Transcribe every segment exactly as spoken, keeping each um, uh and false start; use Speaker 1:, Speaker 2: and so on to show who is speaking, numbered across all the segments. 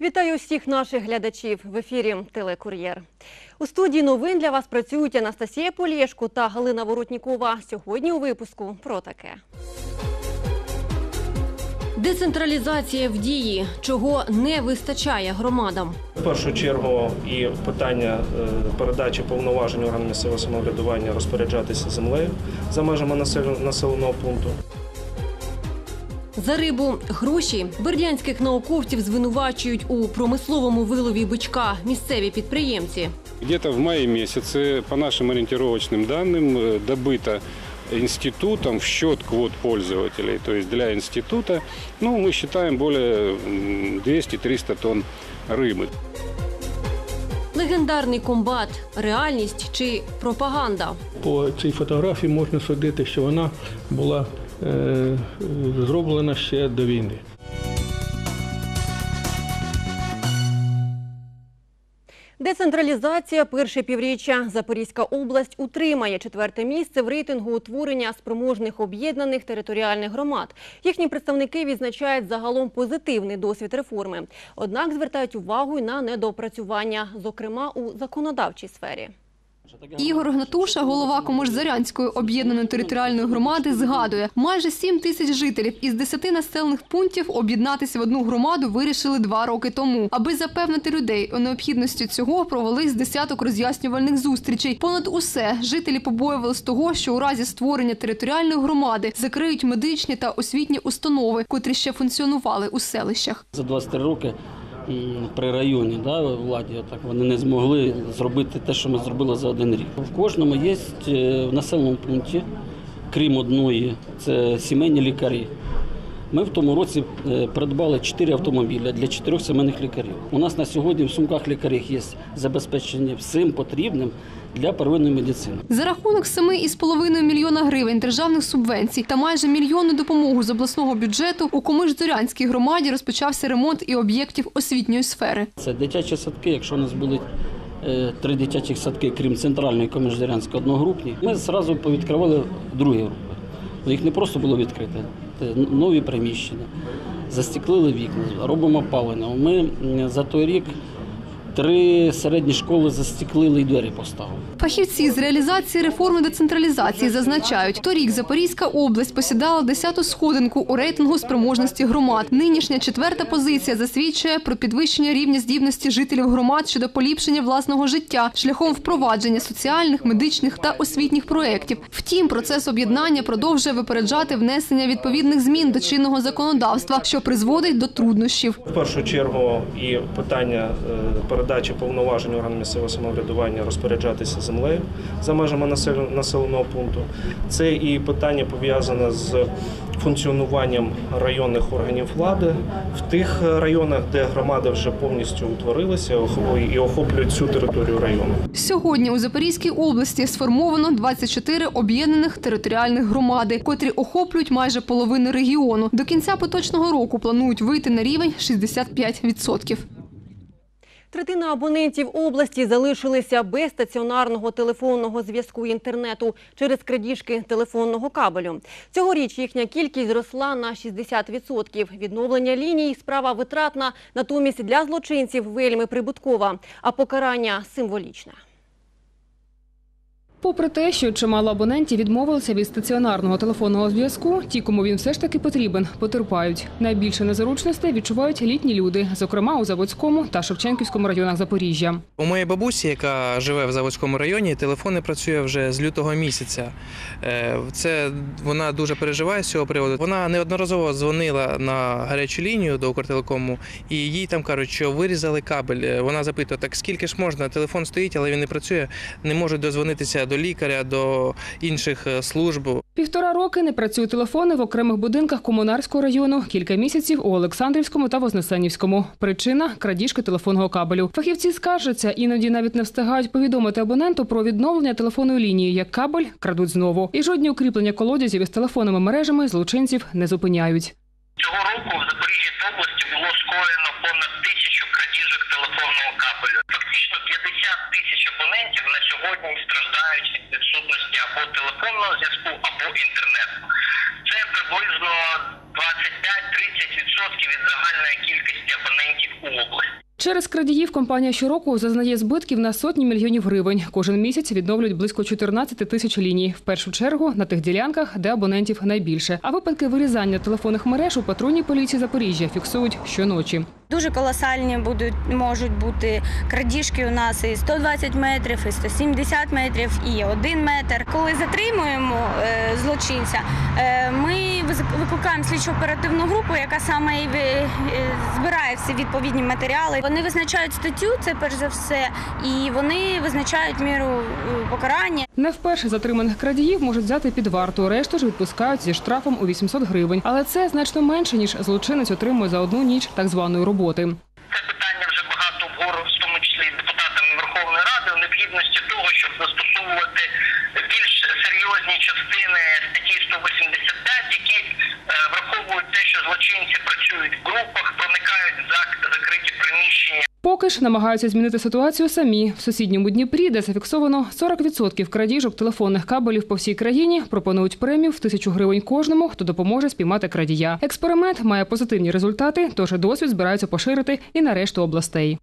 Speaker 1: Вітаю усіх наших глядачів. В ефірі «Телекур'єр». У студії новин для вас працюють Анастасія Полєшко та Галина Воротнікова. Сьогодні у випуску про таке. Децентралізація в дії. Чого не вистачає громадам?
Speaker 2: В першу чергу і питання передачі повноважень органам місцевого самоврядування розпоряджатися землею за межами населеного пункту.
Speaker 1: За рибу гроші. Бердянських науковців звинувачують у промисловому вилові бичка місцеві підприємці.
Speaker 3: Где-то в мае месяце, по нашим ориентировочным данным, добыто институтом в счет квот пользователей, то есть для института, ну, мы считаем более двісті-триста тонн рыбы.
Speaker 1: Легендарний комбат. Реальність чи пропаганда?
Speaker 4: По цій фотографії можна судити, що вона була е, зроблена ще до війни.
Speaker 1: Децентралізація перше півріччя. Запорізька область утримає четверте місце в рейтингу утворення спроможних об'єднаних територіальних громад. Їхні представники відзначають загалом позитивний досвід реформи. Однак звертають увагу й на недоопрацювання, зокрема у законодавчій сфері.
Speaker 5: Ігор Гнатуша, голова Комуш-Зарянської об'єднаної територіальної громади, згадує, майже сім тисяч жителів із десяти населених пунктів об'єднатися в одну громаду вирішили два роки тому. Аби запевнити людей у необхідності цього, провели з десяток роз'яснювальних зустрічей. Понад усе, жителі побоювалися того, що у разі створення територіальної громади закриють медичні та освітні установи, котрі ще функціонували у селищах.
Speaker 6: За двадцять три роки при районі, да, владі, так вони не змогли зробити те, що ми зробили за один рік. В кожному є в населеному пункті, крім одної, це сімейні лікарі. Ми в тому році придбали чотири автомобіля для чотирьох сімейних лікарів. У нас на сьогодні в сумках лікарів є забезпечення всім потрібним для первинної медицини.
Speaker 5: За рахунок семи із половиною мільйона гривень державних субвенцій та майже мільйонну допомогу з обласного бюджету у Комуш-Зорянській громаді розпочався ремонт і об'єктів освітньої сфери.
Speaker 6: Це дитячі садки, якщо у нас були три дитячі садки, крім центральної Комуш-Зорянської одногрупні, ми одразу повідкривали другі групи. Їх не просто було відкрити, нові приміщення, застеклили вікна, робимо опалення. Ми за той рік три середні школи застеклили і двері поставили.
Speaker 5: Фахівці з реалізації реформи децентралізації зазначають, торік Запорізька область посідала десяту сходинку у рейтингу спроможності громад. Нинішня четверта позиція засвідчує про підвищення рівня здібності жителів громад щодо поліпшення власного життя шляхом впровадження соціальних, медичних та освітніх проєктів. Втім, процес об'єднання продовжує випереджати внесення відповідних змін до чинного законодавства, що призводить до труднощів.
Speaker 2: В першу чергу і питання передачі повноважень органам місцевого самоврядування розпоряджатися землею за межами населеного пункту. Це і питання пов'язане з функціонуванням районних органів влади в тих районах, де громади вже повністю утворилися і охоплюють всю територію району.
Speaker 5: Сьогодні у Запорізькій області сформовано двадцять чотири об'єднаних територіальних громади, котрі охоплюють майже половину регіону. До кінця поточного року планують вийти на рівень шістдесят п'ять відсотків.
Speaker 1: Третина абонентів області залишилися без стаціонарного телефонного зв'язку і інтернету через крадіжки телефонного кабелю. Цьогоріч їхня кількість зросла на шістдесят відсотків. Відновлення ліній – справа витратна, натомість для злочинців вельми прибуткова, а покарання символічне.
Speaker 7: Попри те, що чимало абонентів відмовилися від стаціонарного телефонного зв'язку, ті, кому він все ж таки потрібен, потерпають. Найбільше незручностей відчувають літні люди, зокрема у Заводському та Шевченківському районах Запоріжжя.
Speaker 8: У моєї бабусі, яка живе в Заводському районі, телефон не працює вже з лютого місяця. Це вона дуже переживає з цього приводу. Вона неодноразово дзвонила на гарячу лінію до Укртелекому, і їй там кажуть, що вирізали кабель. Вона запитує, так скільки ж можна, телефон стоїть, але він не працює, не можуть дозвонитися до лікаря, до інших служб.
Speaker 7: Півтора роки не працюють телефони в окремих будинках Комунарського району, кілька місяців у Олександрівському та Вознесенівському. Причина – крадіжки телефонного кабелю. Фахівці скаржаться, іноді навіть не встигають повідомити абоненту про відновлення телефонної лінії, як кабель крадуть знову. І жодні укріплення колодязів із телефонними мережами злочинців не зупиняють.
Speaker 9: Цього року в Запоріжжі та області було скоєно понад тисячу крадіжок телефонного кабелю. Фактично п'ятдесят тисяч абонентів на сьогодні страждають від відсутності або телефонного зв'язку, або інтернету. Це приблизно двадцять п'ять - тридцять відсотків від загальної кількості абонентів у області.
Speaker 7: Через крадіїв компанія щороку зазнає збитків на сотні мільйонів гривень. Кожен місяць відновлюють близько чотирнадцять тисяч ліній. В першу чергу на тих ділянках, де абонентів найбільше. А випадки вирізання телефонних мереж у патрульній поліції Запоріжжя фіксують щоночі.
Speaker 10: Дуже колосальні будуть, можуть бути крадіжки у нас і сто двадцять метрів, і сто сімдесят метрів, і один метр. Коли затримуємо е, злочинця, е, ми викликаємо слідчо-оперативну групу, яка саме і е, збирає всі відповідні матеріали. Вони визначають статтю, це перш за все, і вони визначають міру покарання.
Speaker 7: Не вперше затриманих крадіїв можуть взяти під варту, решту ж відпускають зі штрафом у вісімсот гривень. Але це значно менше, ніж злочинець отримує за одну ніч так званої роботи.
Speaker 9: Це питання вже багато вгору, в тому числі і депутатами Верховної Ради, у необхідності того, щоб застосовувати більш серйозні частини статті сто вісімдесят п'ять, які е, враховують те, що злочинці працюють в групах, проникають в закриті приміщення.
Speaker 7: Поки ж намагаються змінити ситуацію самі. В сусідньому Дніпрі, де зафіксовано сорок відсотків крадіжок телефонних кабелів по всій країні, пропонують премію в тисячу гривень кожному, хто допоможе спіймати крадія. Експеримент має позитивні результати, тож досвід збираються поширити і на решту областей.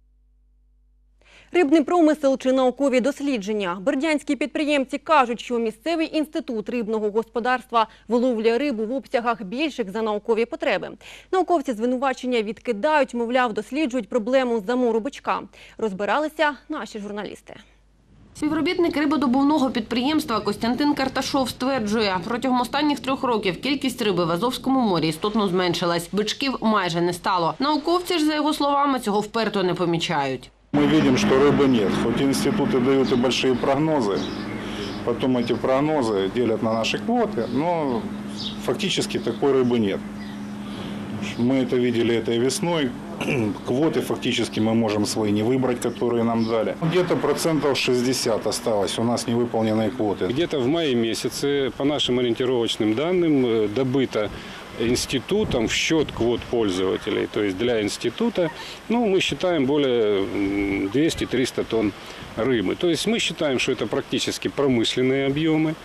Speaker 1: Рибний промисел чи наукові дослідження. Бердянські підприємці кажуть, що місцевий інститут рибного господарства виловлює рибу в обсягах більших за наукові потреби. Науковці звинувачення відкидають, мовляв, досліджують проблему замору бичка. Розбиралися наші журналісти.
Speaker 11: Співробітник рибодобувного підприємства Костянтин Карташов стверджує, протягом останніх трьох років кількість риби в Азовському морі істотно зменшилась. Бичків майже не стало. Науковці ж, за його словами, цього вперто не помічають.
Speaker 12: Мы видим, что рыбы нет. Хоть институты дают и большие прогнозы, потом эти прогнозы делят на наши квоты, но фактически такой рыбы нет. Мы это видели этой весной. Квоты фактически мы можем свои не выбрать, которые нам дали. Где-то процентов шестьдесят осталось у нас невыполненные квоты.
Speaker 3: Где-то в мае месяце, по нашим ориентировочным данным, добыто институтом в счет квот пользователей, то есть для института, ну, мы считаем более двухсот-трехсот тонн рыбы. То есть мы считаем, что это практически промышленные объемы.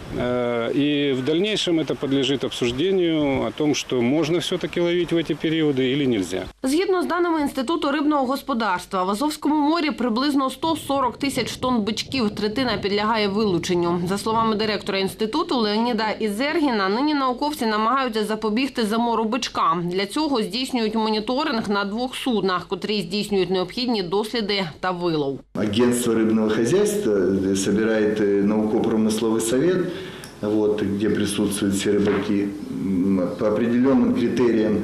Speaker 3: И в дальнейшем это подлежит обсуждению о том, что можно все-таки ловить в эти периоды или нельзя.
Speaker 11: Згідно з даними Інституту рибного господарства, в Азовському морі приблизно сто сорок тисяч тонн бичків, третина підлягає вилученню. За словами директора інституту Леоніда Ізергіна, нині науковці намагаються запобігти замору бичка. Для цього здійснюють моніторинг на двох суднах, котрі здійснюють необхідні досліди та вилов.
Speaker 13: Агентство рыбного хозяйства собирает науково-промысловый совет, вот, где присутствуют все рыбаки. По определенным критериям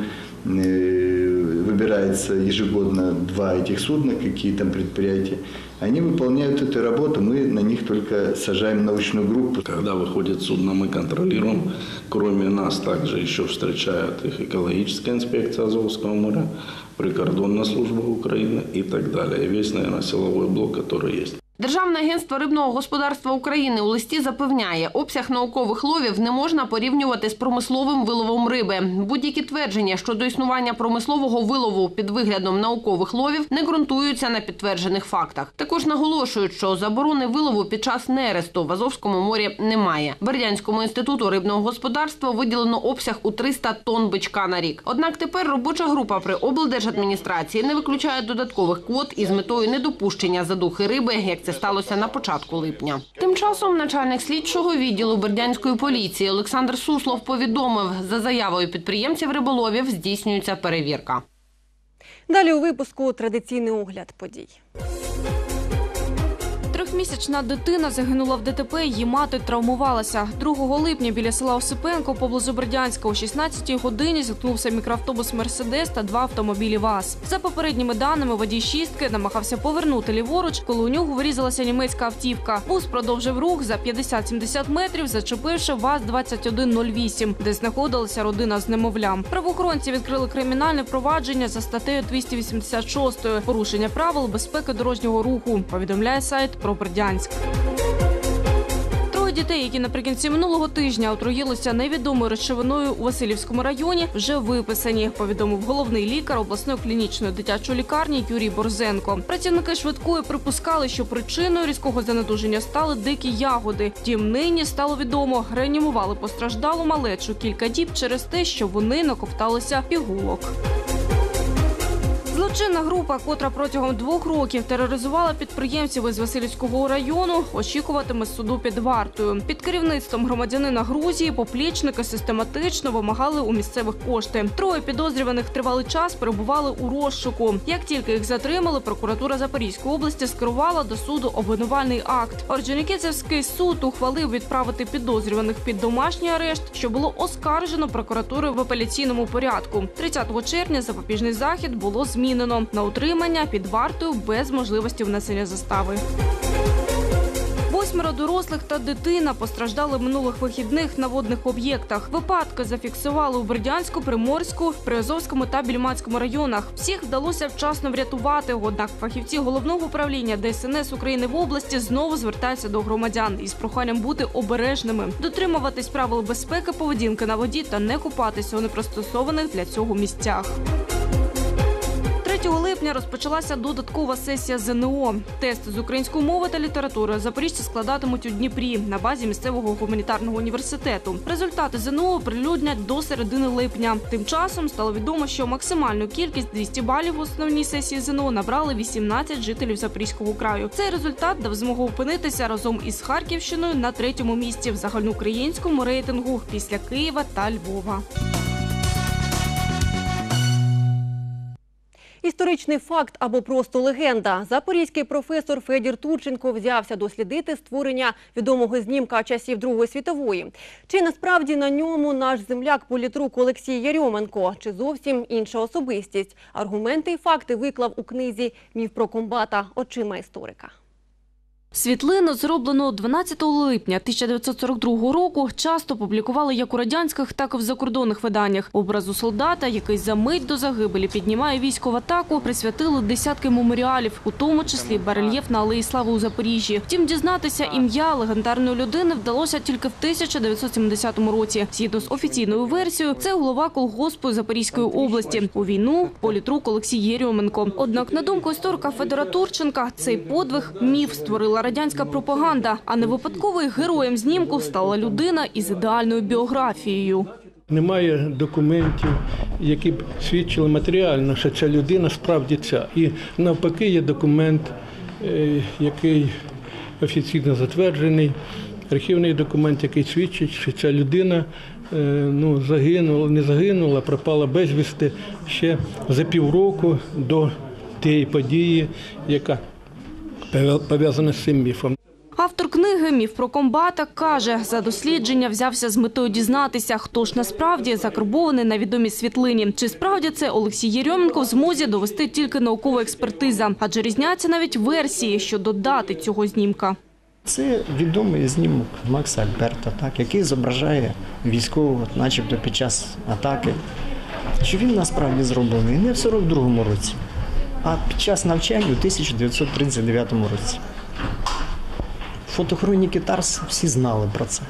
Speaker 13: выбирается ежегодно два этих судна, какие там предприятия. Они выполняют эту работу, мы на них только сажаем научную группу.
Speaker 14: Когда выходит судно, мы контролируем. Кроме нас также еще встречают их экологическая инспекция Азовского моря, прикордонная служба Украины и так далее. И весь, наверное, силовой блок, который есть.
Speaker 11: Державне агентство рибного господарства України у листі запевняє, обсяг наукових ловів не можна порівнювати з промисловим виловом риби. Будь-які твердження щодо існування промислового вилову під виглядом наукових ловів не ґрунтуються на підтверджених фактах. Також наголошують, що заборони вилову під час нересту в Азовському морі немає. Бердянському інституту рибного господарства виділено обсяг у триста тонн бичка на рік. Однак тепер робоча група при облдержадміністрації не виключає додаткових квот із метою недопущення задухи риби, як це сталося на початку липня. Тим часом начальник слідчого відділу Бердянської поліції Олександр Суслов повідомив, за заявою підприємців риболовів здійснюється перевірка.
Speaker 1: Далі у випуску традиційний огляд подій.
Speaker 15: Трьохмісячна дитина загинула в ДТП, її мати травмувалася. другого липня біля села Осипенко поблизу Бердянська о шістнадцятій годині зіткнувся мікроавтобус «Мерседес» та два автомобілі ВАЗ. За попередніми даними, водій «шістки» намагався повернути ліворуч, коли у нього вирізалася німецька автівка. Бус продовжив рух за п'ятдесят-сімдесят метрів, зачепивши ВАЗ двадцять один нуль вісім, де знаходилася родина з немовлям. Правоохоронці відкрили кримінальне провадження за статтею двісті вісімдесят шість «Порушення правил безпеки дорожнього руху», повідомляє сайт про Бердянськ. дітей, які наприкінці минулого тижня отруїлися невідомою речовиною у Василівському районі, вже виписані, повідомив головний лікар обласної клінічної дитячої лікарні Юрій Борзенко. Працівники швидкої припускали, що причиною різкого занедуження стали дикі ягоди. Втім, нині стало відомо, реанімували постраждалу малечу кілька діб через те, що вони наковталися пігулок. Злочинна група, котра протягом двох років тероризувала підприємців із Василівського району, очікуватиме суду під вартою. Під керівництвом громадянина Грузії поплічники систематично вимагали у місцевих кошти. Троє підозрюваних тривалий час перебували у розшуку. Як тільки їх затримали, прокуратура Запорізької області скерувала до суду обвинувальний акт. Орджонікідзевський суд ухвалив відправити підозрюваних під домашній арешт, що було оскаржено прокуратурою в апеляційному порядку. тридцятого червня запобіжний захід було змінено. Змінено на утримання під вартою без можливості внесення застави. Восьмеро дорослих та дитина постраждали минулих вихідних на водних об'єктах. Випадки зафіксували у Бердянську, Приморську, Приазовському та Більмацькому районах. Всіх вдалося вчасно врятувати, однак фахівці Головного управління Де Ес Ен Ес України в області знову звертаються до громадян із проханням бути обережними, дотримуватись правил безпеки поведінки на воді та не купатися у непристосованих для цього місцях. третього липня розпочалася додаткова сесія Зе Ен О. Тест з української мови та літератури запоріжці складатимуть у Дніпрі на базі місцевого гуманітарного університету. Результати Зе Ен О оприлюднять до середини липня. Тим часом стало відомо, що максимальну кількість двісті балів в основній сесії Зе Ен О набрали вісімнадцять жителів Запорізького краю. Цей результат дав змогу опинитися разом із Харківщиною на третьому місці в загальноукраїнському рейтингу після Києва та Львова.
Speaker 1: Історичний факт або просто легенда. Запорізький професор Федір Турченко взявся дослідити створення відомого знімка часів Другої світової. Чи насправді на ньому наш земляк-політрук Олексій Єрьоменко, чи зовсім інша особистість? Аргументи і факти виклав у книзі «Міф про комбата. Очима історика».
Speaker 15: Світлину, зроблену дванадцятого липня тисяча дев'ятсот сорок другого року, часто публікували як у радянських, так і в закордонних виданнях. Образу солдата, який за мить до загибелі піднімає військо в атаку, присвятили десятки меморіалів, у тому числі барельєф на Алеї Слави у Запоріжжі. Втім, дізнатися ім'я легендарної людини вдалося тільки в тисяча дев'ятсот сімдесятому році. Згідно з офіційною версією, це голова колгоспу Запорізької області. У війну – політрук Олексій Єрьоменко. Однак, на думку історика Федора Турченка, цей подвиг – міф створила радянська пропаганда, а не випадковий героєм знімку стала людина із ідеальною біографією.
Speaker 4: Немає документів, які б свідчили матеріально, що ця людина справді ця. І навпаки є документ, який офіційно затверджений, архівний документ, який свідчить, що ця людина ну, загинула, не загинула, пропала безвісти ще за півроку до тієї події, яка пов'язана з цим міфом.
Speaker 15: Автор книги «Міф про комбата» каже, за дослідження взявся з метою дізнатися, хто ж насправді закарбований на відомій світлині. Чи справді це Олексій Єрьоменко в змозі довести тільки наукова експертиза, адже різняться навіть версії щодо дати цього знімка.
Speaker 16: Це відомий знімок Макса Альберта, так, який зображає військового, начебто під час атаки, що він насправді зроблений не в сорок другому році, а під час навчання у тисяча дев'ятсот тридцять дев'ятому році. Фотохроніки ТАРС всі знали про це.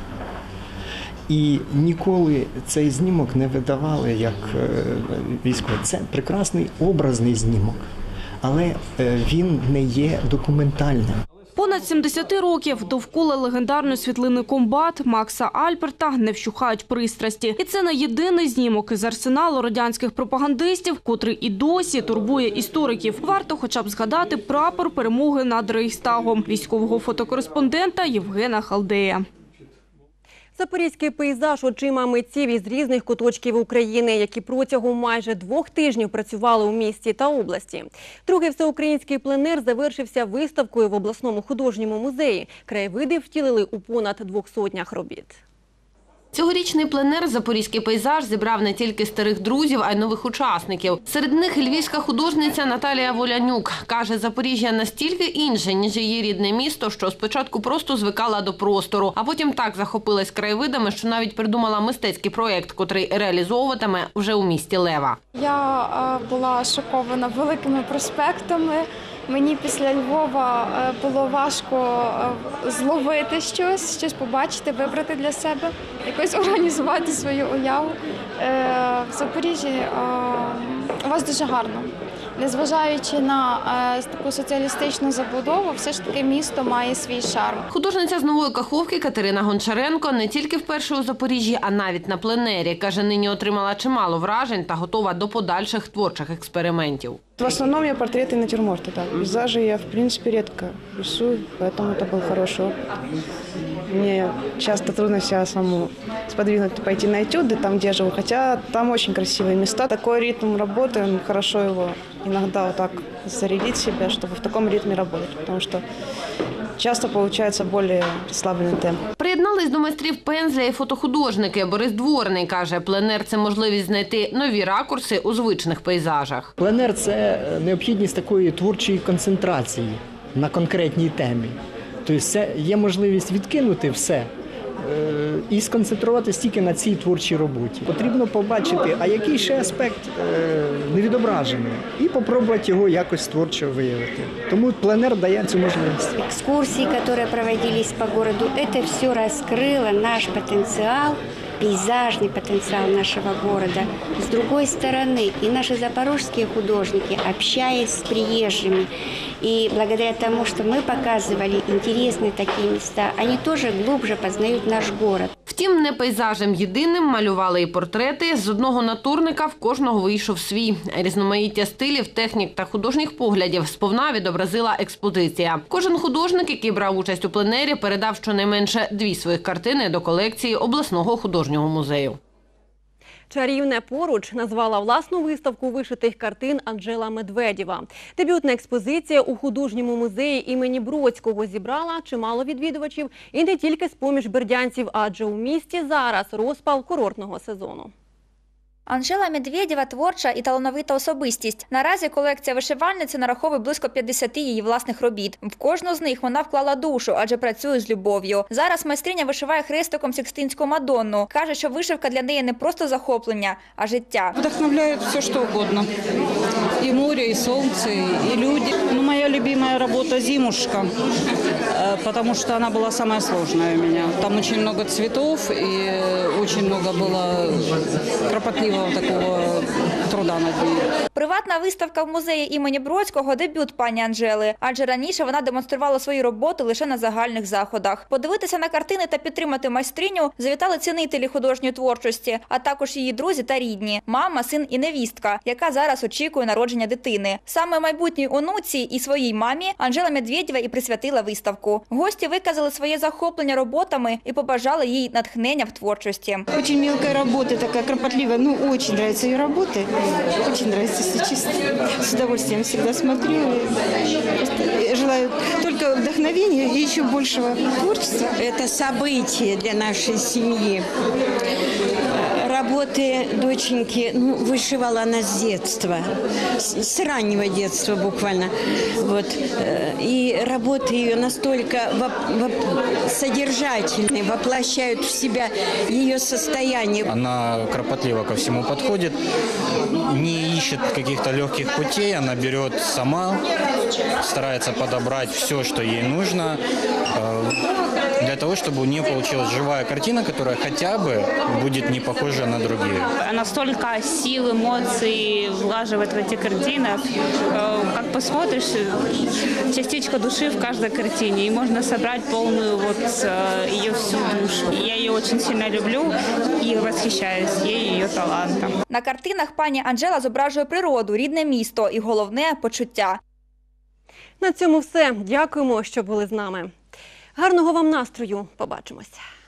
Speaker 16: І ніколи цей знімок не видавали як військовий. Це прекрасний образний знімок, але він не є документальним.
Speaker 15: Понад сімдесят років довкола легендарної світлини комбат Макса Альберта не вщухають пристрасті. І це не єдиний знімок із арсеналу радянських пропагандистів, котрий і досі турбує істориків. Варто хоча б згадати прапор перемоги над Рейхстагом військового фотокореспондента Євгена Халдея.
Speaker 1: Запорізький пейзаж очима митців із різних куточків України, які протягом майже двох тижнів працювали у місті та області. Другий всеукраїнський пленер завершився виставкою в обласному художньому музеї. Краєвиди втілили у понад двох сотнях робіт.
Speaker 11: Цьогорічний пленер «Запорізький пейзаж» зібрав не тільки старих друзів, а й нових учасників. Серед них львівська художниця Наталія Волянюк. Каже, Запоріжжя настільки інше, ніж її рідне місто, що спочатку просто звикала до простору, а потім так захопилась краєвидами, що навіть придумала мистецький проєкт, котрий реалізовуватиме вже у місті Лева.
Speaker 17: Я була шокована великими проспектами, Мені після Львова було важко зловити щось, щось побачити, вибрати для себе, якось організувати свою уяву. В Запоріжжі у вас дуже гарно. Незважаючи на е, таку соціалістичну забудову, все ж таки місто має свій шарм.
Speaker 11: Художниця з Нової Каховки Катерина Гончаренко не тільки вперше у Запоріжжі, а навіть на пленері. Каже, нині отримала чимало вражень та готова до подальших творчих експериментів.
Speaker 18: В основном я портреты и натюрморты, да. Пейзажи я, в принципе, редко рисую, поэтому это был хороший опыт. Мне часто трудно себя саму сподвигнуть пойти на этюды, там, где я живу, хотя там очень красивые места. Такой ритм работы, он хорошо его иногда вот так зарядить себя, чтобы в таком ритме работать, потому что часто получается более розслаблений темп.
Speaker 11: Приєднались до майстрів пензля і фотохудожники. Борис Дворний каже, пленер – це можливість знайти нові ракурси у звичних пейзажах.
Speaker 16: Пленер – це необхідність такої творчої концентрації на конкретній темі. Тобто це є можливість відкинути все і сконцентруватися тільки на цій творчій роботі. Потрібно побачити, а який ще аспект не відображений, і спробувати його якось творчо виявити. Тому пленер дає цю можливість.
Speaker 19: Екскурсії, які проводились по місту, це все розкрило наш потенціал, пейзажный потенциал нашего города. С другой стороны, и наши запорожские художники, общаясь с приезжими, и благодаря тому, что мы показывали интересные такие места, они тоже глубже познают наш город.
Speaker 11: Втім, не пейзажем єдиним малювали і портрети. З одного натурника в кожного вийшов свій. Різноманіття стилів, технік та художніх поглядів сповна відобразила експозиція. Кожен художник, який брав участь у пленері, передав щонайменше дві своїх картини до колекції обласного художнього музею.
Speaker 1: «Чарівне поруч» назвала власну виставку вишитих картин Анжела Медведєва. Дебютна експозиція у художньому музеї імені Бродського зібрала чимало відвідувачів і не тільки з-поміж бердянців, адже у місті зараз розпал курортного сезону.
Speaker 20: Анжела Медведєва – творча і талановита особистість. Наразі колекція вишивальниці нараховує близько п'ятдесят її власних робіт. В кожну з них вона вклала душу, адже працює з любов'ю. Зараз майстриня вишиває хрестиком Сикстинську Мадонну. Каже, що вишивка для неї не просто захоплення, а життя.
Speaker 21: Вдохновляє все, що угодно. І море, і сонце, і люди. Ну, моя любимая робота «Зимушка», потому что она была самая сложная у меня. Там очень много цветов и очень много было кропотливого такого труда над ней.
Speaker 20: Приватна виставка в музеї імені Бродського – дебют пані Анжели. Адже раніше вона демонструвала свої роботи лише на загальних заходах. Подивитися на картини та підтримати майстриню завітали цінителі художньої творчості, а також її друзі та рідні – мама, син і невістка, яка зараз очікує народження дитини. Саме майбутній онуці і своїй мамі Анжела Медведєва і присвятила виставку. Гості виказали своє захоплення роботами і побажали їй натхнення в творчості.
Speaker 22: Дуже мілка робота, така кропотлива. Ну, очень нравится ее работа. Очень нравится, если честно. С удовольствием всегда смотрю. Желаю только вдохновения и еще большего творчества.
Speaker 23: Это событие для нашей семьи. Работы доченьки, ну, вышивала она с детства, с, с раннего детства буквально. Вот. И работы ее настолько воп, воп, содержательные, воплощают в себя ее состояние.
Speaker 24: Она кропотливо ко всему подходит, не ищет каких-то легких путей, она берет сама, старается подобрать все, что ей нужно, для того, чтобы у нее получилась живая картина, которая хотя бы будет не похожа на другие.
Speaker 25: Она столько сил, эмоций вложивает в эти картины. Как посмотришь, частичка души в каждой картине, и можно собрать полную вот ее всю душу. Я ее очень сильно люблю и восхищаюсь ей, ее талантом.
Speaker 20: На картинах пані Анжела зображує природу, рідне місто і головне – почуття.
Speaker 1: На цьому все. Дякуємо, що були з нами. Гарного вам настрою. Побачимося.